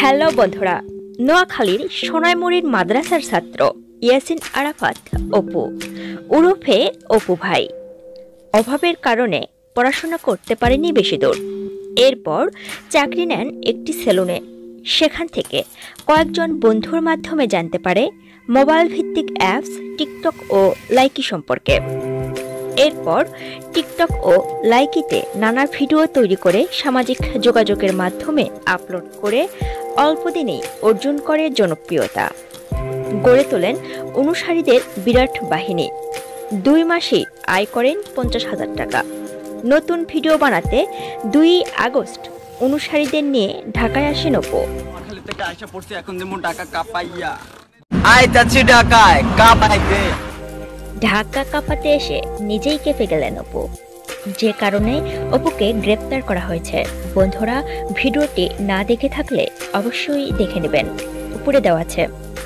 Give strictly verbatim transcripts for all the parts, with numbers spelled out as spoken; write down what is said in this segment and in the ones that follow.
Hello বন্ধুরা, নোয়াখালীর সোনাইমুড়ির মাদ্রাসার ছাত্র ইয়াসিন আরাফাত অপু উরফে অপু ভাই অভাবের কারণে পড়াশোনা করতে পারেনি বেশি দূর। এরপর চাকরি নেন একটি সেলুনে। সেখান থেকে কয়েকজন বন্ধুর মাধ্যমে জানতে পারে মোবাইল ভিত্তিক অ্যাপস টিকটক ও লাইকি সম্পর্কে। এরপর টিকটক ও লাইকিতে নানা ভিডিও তৈরি করে সামাজিক যোগাযোগের মাধ্যমে আপলোড করে অল্প দিনেই অর্জন করে জনপ্রিয়তা, গড়ে তোলেন অনুসারীদের বিরাট বাহিনী। দুই মাসেই আয় করেন পঞ্চাশ হাজার টাকা। নতুন ভিডিও বানাতে দুই আগস্ট অনুসারীদের নিয়ে ঢাকায় আসেন অপু। ঢাকা কাঁপাতে এসে নিজেই কেঁপে গেলেন অপু, যে কারণে অপুকে গ্রেপ্তার করা হয়েছে। বন্ধুরা, ভিডিওটি না দেখে থাকলে অবশ্যই দেখে নেবেন, উপরে দেওয়া আছে।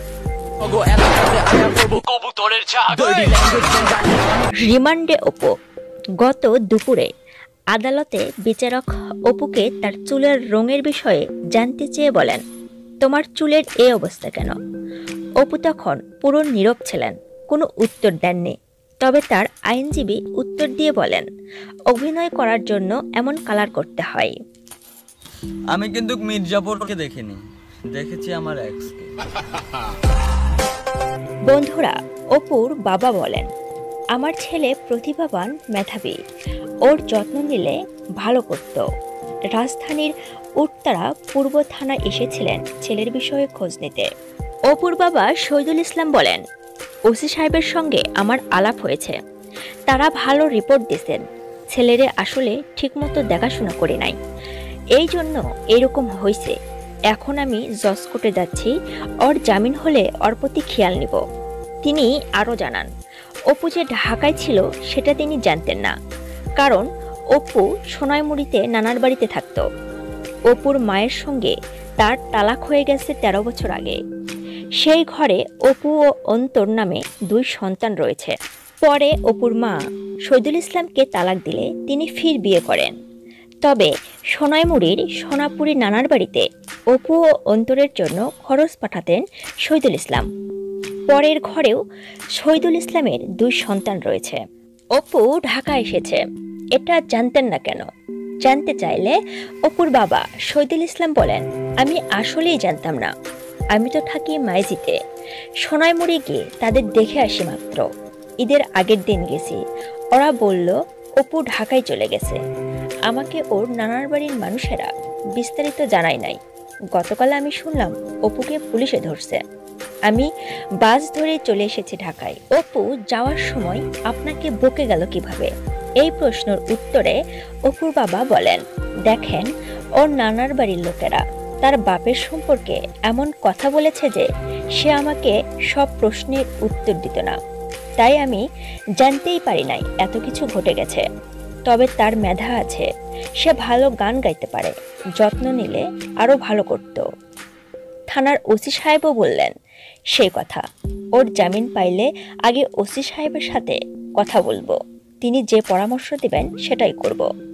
রিমান্ডে অপু। গত দুপুরে আদালতে বিচারক অপুকে তার চুলের রঙের বিষয়ে জানতে চেয়ে বলেন, তোমার চুলের এই অবস্থা কেন? অপু তখন পুরো নীরব ছিলেন, কোনো উত্তর দেননি। তবে তার আইনজীবী উত্তর দিয়ে বলেন, অভিনয় করার জন্য এমন কালার করতে হয়। আমি কিন্তু মির্জাপুরকে দেখিনি, দেখেছি আমার এক্সকে। বন্ধুরা, অপুর বাবা বলেন, আমার ছেলে প্রতিভাবান, মেধাবী, ওর যত্ন নিলে ভালো করত। রাজধানীর উত্তরা পূর্ব থানায় এসেছিলেন ছেলের বিষয়ে খোঁজ নিতে। অপুর বাবা শহীদুল ইসলাম বলেন, ওসি সাহেবের সঙ্গে আমার আলাপ হয়েছে, তারা ভালো রিপোর্ট দিয়েছেন। ছেলেরে আসলে ঠিকমতো দেখাশোনা করে নাই, এই জন্য এরকম হয়েছে। এখন আমি জজ কোর্টে যাচ্ছি, ওর জামিন হলে ওর প্রতি খেয়াল নিব। তিনি আরও জানান, অপু যে ঢাকায় ছিল সেটা তিনি জানতেন না, কারণ অপু সোনাইমুড়িতে নানার বাড়িতে থাকত। অপুর মায়ের সঙ্গে তার তালাক হয়ে গেছে তেরো বছর আগে। সেই ঘরে অপু ও অন্তর নামে দুই সন্তান রয়েছে। পরে অপুর মা শহীদুল ইসলামকে তালাক দিলে তিনি ফির বিয়ে করেন। তবে সোনাইমুড়ির সোনাপুরী নানার বাড়িতে অপু ও অন্তরের জন্য খরচ পাঠাতেন শহীদুল ইসলাম। পরের ঘরেও শহীদুল ইসলামের দুই সন্তান রয়েছে। অপু ঢাকা এসেছে, এটা জানতেন না কেন? জানতে চাইলে অপুর বাবা শহীদুল ইসলাম বলেন, আমি আসলেই জানতাম না। আমি তো থাকি মাইজিতে, সোনাইমুড়ি গিয়ে তাদের দেখে আসি মাত্র। ঈদের আগের দিন গেছি, ওরা বলল অপু ঢাকায় চলে গেছে। আমাকে ওর নানার বাড়ির মানুষেরা বিস্তারিত জানাই নাই। গতকাল আমি শুনলাম অপুকে পুলিশে ধরছে। আমি বাস ধরে চলে এসেছি ঢাকায়। অপু যাওয়ার সময় আপনাকে বকে গেল কিভাবে? এই প্রশ্নের উত্তরে অপুর বাবা বলেন, দেখেন, ওর নানার বাড়ির লোকেরা তার বাপের সম্পর্কে এমন কথা বলেছে যে সে আমাকে সব প্রশ্নের উত্তর দিত না, তাই আমি জানতেই পারি নাই এত কিছু ঘটে গেছে। তবে তার মেধা আছে, সে ভালো গান গাইতে পারে, যত্ন নিলে আরো ভালো করত। থানার ওসি সাহেবও বললেন সেই কথা, ওর জামিন পাইলে আগে ওসি সাহেবের সাথে কথা বলবো, তিনি যে পরামর্শ দিবেন সেটাই করব।